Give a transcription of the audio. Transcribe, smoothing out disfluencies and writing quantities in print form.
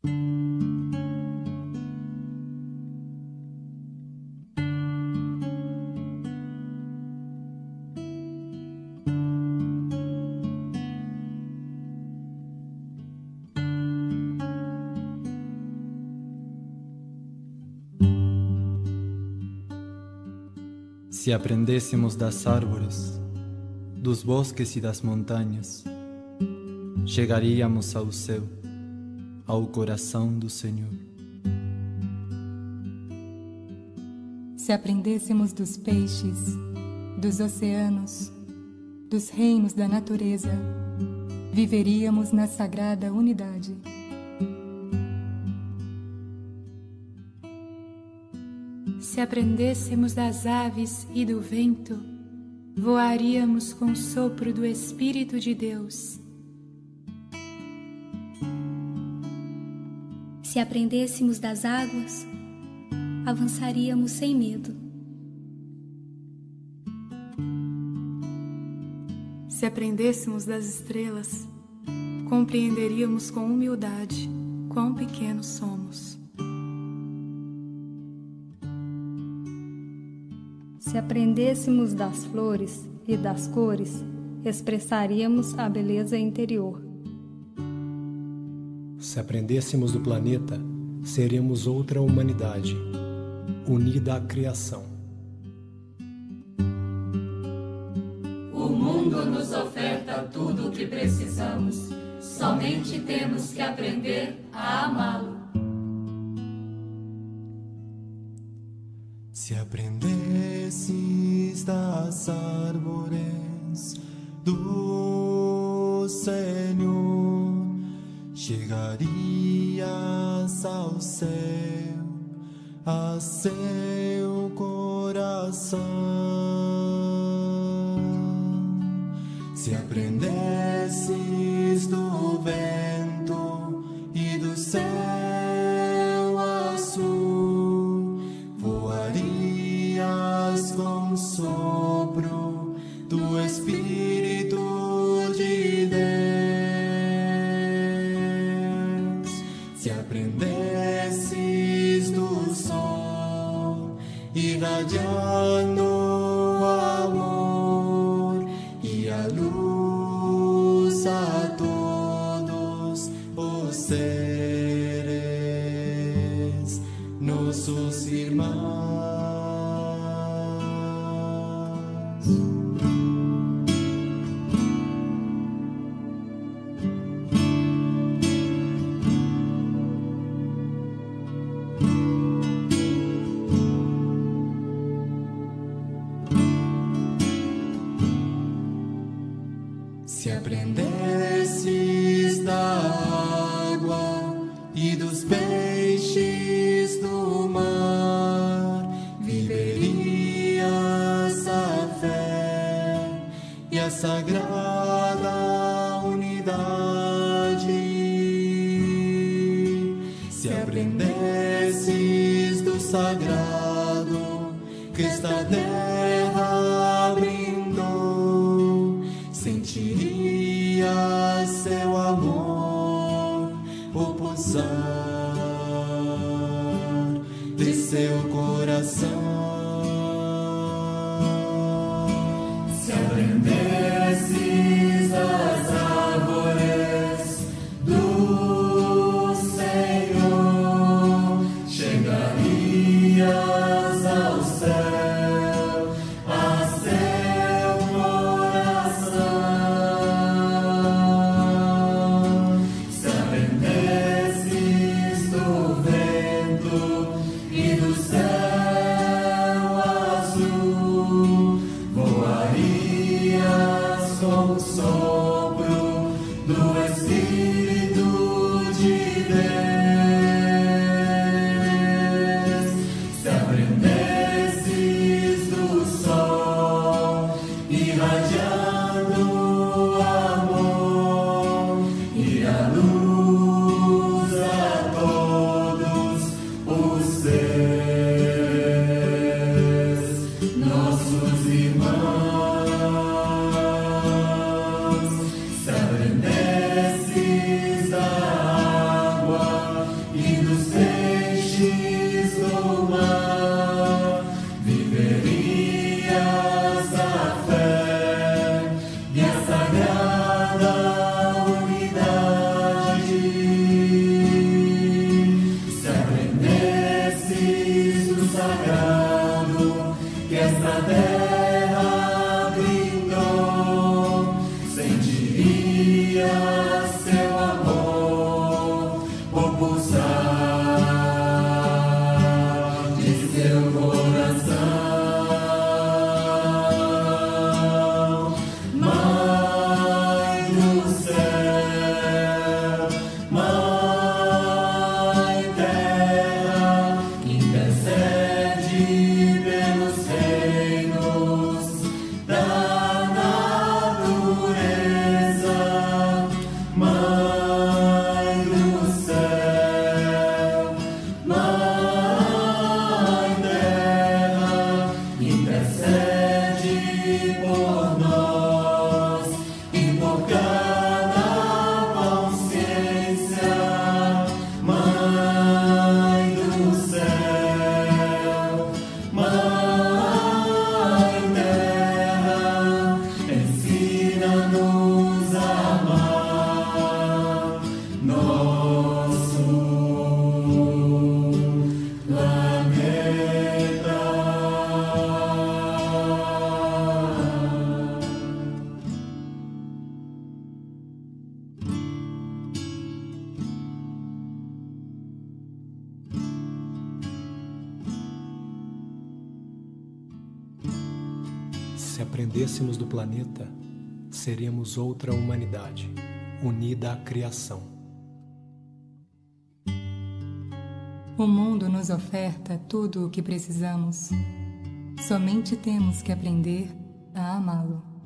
Se aprendêssemos das árvores, dos bosques e das montanhas, chegaríamos ao céu, ao coração do Senhor. Se aprendêssemos dos peixes, dos oceanos, dos reinos da natureza, viveríamos na sagrada unidade. Se aprendêssemos das aves e do vento, voaríamos com o sopro do Espírito de Deus. Se aprendêssemos das águas, avançaríamos sem medo. Se aprendêssemos das estrelas, compreenderíamos com humildade quão pequenos somos. Se aprendêssemos das flores e das cores, expressaríamos a beleza interior. Se aprendêssemos do planeta, seríamos outra humanidade, unida à criação. O mundo nos oferta tudo o que precisamos, somente temos que aprender a amá-lo. Se aprendesses das árvores do Senhor, chegarias ao céu, a seu coração. Se aprendesses do vento e do céu azul, voarias com o sopro do Espírito de Deus. Se aprendesses do sol, irradiando amor e a luz a todos os seres, nossos irmãos. Se aprendesses da água e dos peixes do mar, viverias a fé e a sagrada unidade. Se aprendesses do sagrado que esta terra brindou, sentirias seu amor, o pulsar de seu coração. Se aprendesses das árvores do Senhor, chegarias ao céu, a seu coração. Se aprendesses do vento e do céu Sentiria seu amor, o pulsar de seu coração. Mãe do céu, Mãe terra, intercede pelos reinos da por nós e por cada consciência, Mãe do céu, Mãe terra, ensina-nos a amar nosso planeta. Se aprendêssemos do planeta, seríamos outra humanidade, unida à criação. O mundo nos oferta tudo o que precisamos. Somente temos que aprender a amá-lo.